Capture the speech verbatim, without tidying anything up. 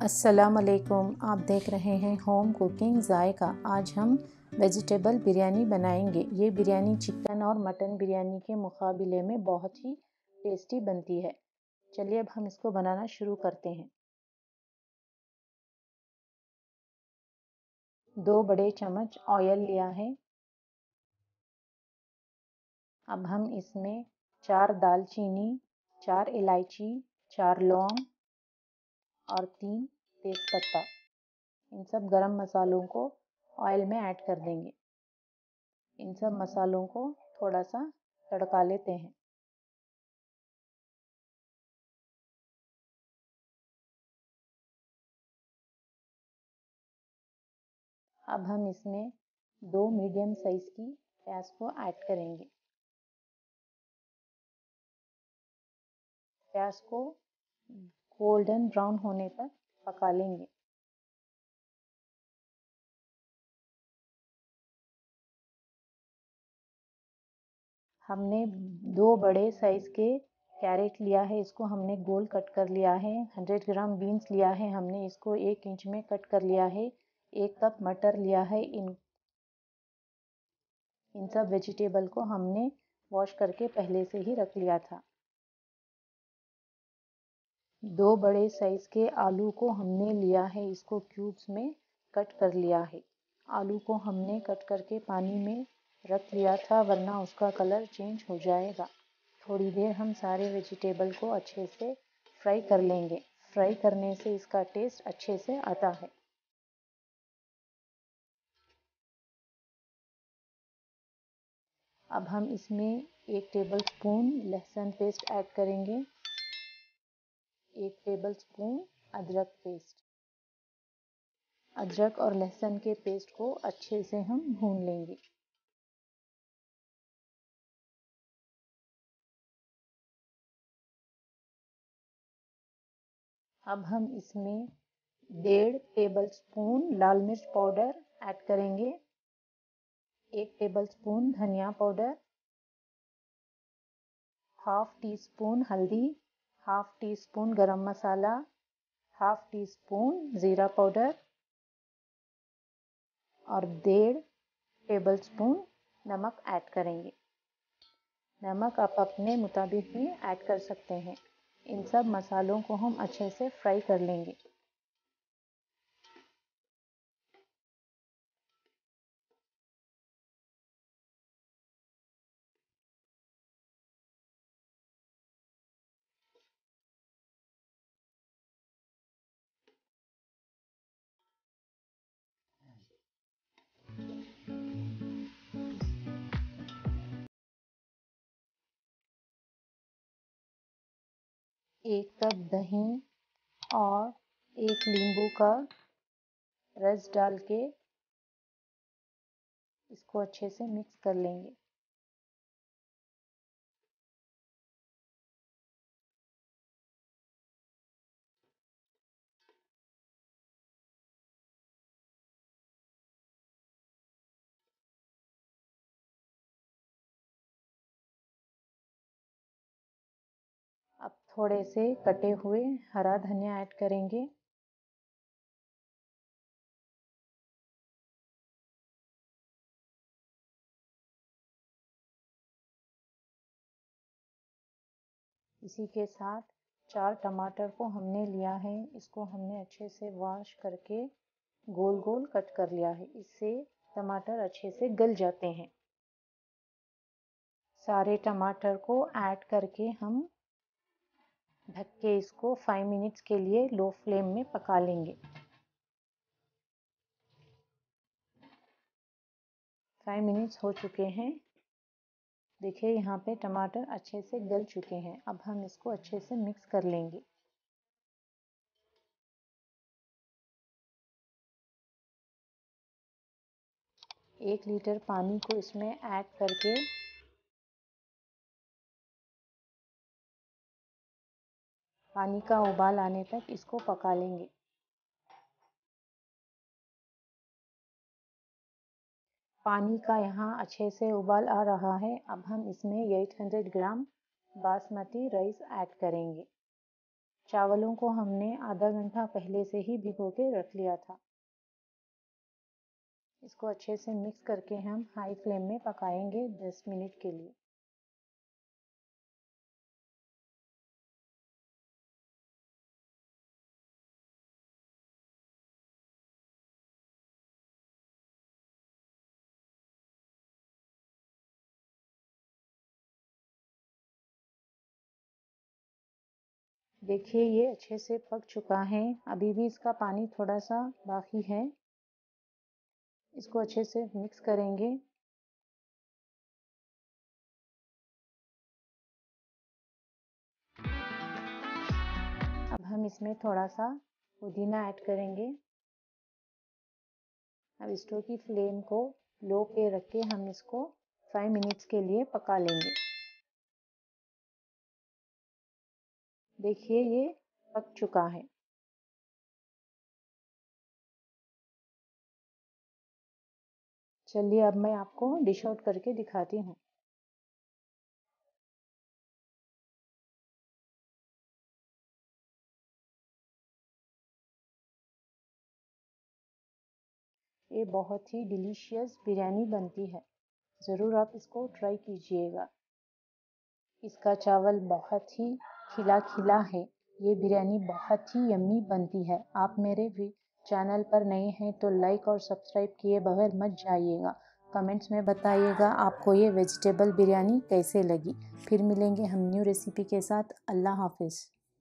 अस्सलाम वालेकुम। आप देख रहे हैं होम कुकिंग जायका। आज हम वेजिटेबल बिरयानी बनाएंगे। ये बिरयानी चिकन और मटन बिरयानी के मुकाबले में बहुत ही टेस्टी बनती है। चलिए अब हम इसको बनाना शुरू करते हैं। दो बड़े चम्मच ऑयल लिया है। अब हम इसमें चार दालचीनी, चार इलायची, चार लौंग और तीन तेज़पत्ता, इन सब गरम मसालों को ऑयल में ऐड कर देंगे। इन सब मसालों को थोड़ा सा तड़का लेते हैं। अब हम इसमें दो मीडियम साइज की प्याज को ऐड करेंगे। प्याज को गोल्डन ब्राउन होने तक पका लेंगे। हमने दो बड़े साइज के कैरेट लिया है, इसको हमने गोल कट कर लिया है। हंड्रेड ग्राम बीन्स लिया है हमने, इसको एक इंच में कट कर लिया है। एक कप मटर लिया है। इन इन सब वेजिटेबल को हमने वॉश करके पहले से ही रख लिया था। दो बड़े साइज के आलू को हमने लिया है, इसको क्यूब्स में कट कर लिया है। आलू को हमने कट करके पानी में रख लिया था, वरना उसका कलर चेंज हो जाएगा। थोड़ी देर हम सारे वेजिटेबल को अच्छे से फ्राई कर लेंगे। फ्राई करने से इसका टेस्ट अच्छे से आता है। अब हम इसमें एक टेबल स्पून लहसुन पेस्ट ऐड करेंगे। एक टेबल स्पून अदरक पेस्ट। अदरक और लहसुन के पेस्ट को अच्छे से हम भून लेंगे। अब हम इसमें डेढ़ टेबल स्पून लाल मिर्च पाउडर ऐड करेंगे। एक टेबल स्पून धनिया पाउडर, हाफ टी स्पून हल्दी, half teaspoon garam masala, half teaspoon ज़ीरा पाउडर और डेढ़ टेबल स्पून नमक ऐड करेंगे। नमक आप अपने मुताबिक भी ऐड कर सकते हैं। इन सब मसालों को हम अच्छे से फ्राई कर लेंगे। एक कप दही और एक नींबू का रस डाल के इसको अच्छे से मिक्स कर लेंगे। अब थोड़े से कटे हुए हरा धनिया ऐड करेंगे। इसी के साथ चार टमाटर को हमने लिया है, इसको हमने अच्छे से वॉश करके गोल गोल कट कर लिया है। इससे टमाटर अच्छे से गल जाते हैं। सारे टमाटर को ऐड करके हम ढक के इसको फाइव मिनट्स के लिए लो फ्लेम में पका लेंगे। फाइव मिनट्स हो चुके हैं। देखिए यहाँ पे टमाटर अच्छे से गल चुके हैं। अब हम इसको अच्छे से मिक्स कर लेंगे। एक लीटर पानी को इसमें ऐड करके पानी का उबाल आने तक इसको पका लेंगे। पानी का यहाँ अच्छे से उबाल आ रहा है। अब हम इसमें आठ सौ ग्राम बासमती राइस ऐड करेंगे। चावलों को हमने आधा घंटा पहले से ही भिगो के रख लिया था। इसको अच्छे से मिक्स करके हम हाई फ्लेम में पकाएंगे दस मिनट के लिए। देखिए ये अच्छे से पक चुका है, अभी भी इसका पानी थोड़ा सा बाकी है। इसको अच्छे से मिक्स करेंगे। अब हम इसमें थोड़ा सा पुदीना ऐड करेंगे। अब स्टोव की फ्लेम को लो पे रख के हम इसको फाइव मिनट्स के लिए पका लेंगे। देखिए ये पक चुका है। चलिए अब मैं आपको डिश आउट करके दिखाती हूँ। ये बहुत ही डिलीशियस बिरयानी बनती है, ज़रूर आप इसको ट्राई कीजिएगा। इसका चावल बहुत ही खिला खिला है। ये बिरयानी बहुत ही यम्मी बनती है। आप मेरे भी चैनल पर नए हैं तो लाइक और सब्सक्राइब किए बगैर मत जाइएगा। कमेंट्स में बताइएगा आपको ये वेजिटेबल बिरयानी कैसे लगी। फिर मिलेंगे हम न्यू रेसिपी के साथ। अल्लाह हाफिज़।